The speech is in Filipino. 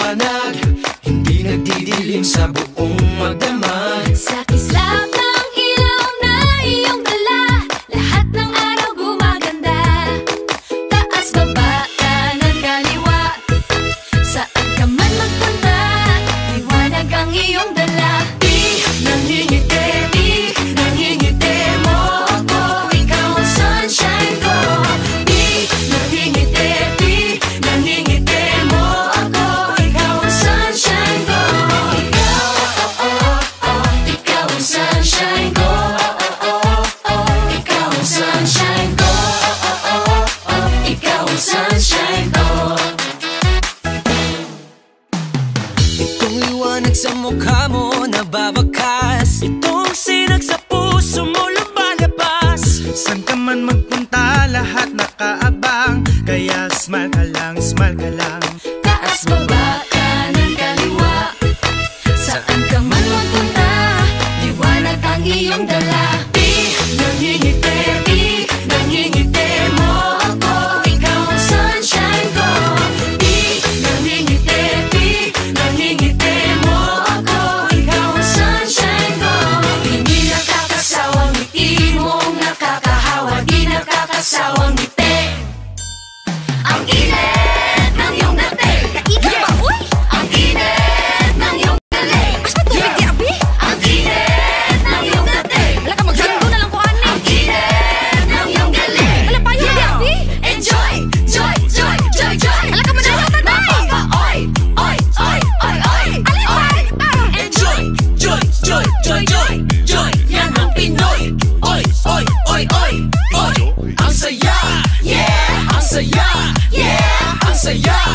maliwanag, hindi nagdidilim sa buong magdamag. Sa kislap ng ilaw na iyong dala, lahat ng araw gumaganda. Taas, baba, kanan, kaliwa, saan ka man magpunta, liwanag ang iyong dala. Di nangingiti, di nangingiti mo ako, ikaw ang sunshine ko. Di nangingiti, di nangingiti mo ako, ikaw ang sunshine ko. Ikaw, ikaw ang sunshine ko. Ikaw ang sunshine ko. Ikaw ang sunshine ko. Itong liwanag sa mukha mo nababakas, itong sinag sa puso mo lumalabas. San ka man magpunta, lahat nakaabang, kaya smile ka lang, smile ka lang. Taas, baba, kanan, kaliwa, saan ka man magpunta, liwanag ang iyong dala. Di nangingiti, di nangingiti mo ako, ikaw ang sunshine ko. Di nangingiti, di nangingiti mo ako, ikaw ang sunshine ko. Hindi nakakasawang ngiti mong nakakahawa, di nakakasawang ngiti. Ang init ng iyong dating, kainit ba, uy? Ang init ng iyong galing. Basta tubig di abi? Ang init ng iyong dating. Wala ka magsando na lang ko ani. Ang init ng iyong galing. Wala pa yun di abi? Enjoy, joy, joy, joy, joy. Wala ka madayaw ka day. Oy, oy, oy, oy, oy. Alin ba? Enjoy, joy, joy, joy, joy, joy. Yan ang Pinoy. Oy, oy, oy, oy, oy. Ang saya, yeah. Ang saya, yeah. Ang saya.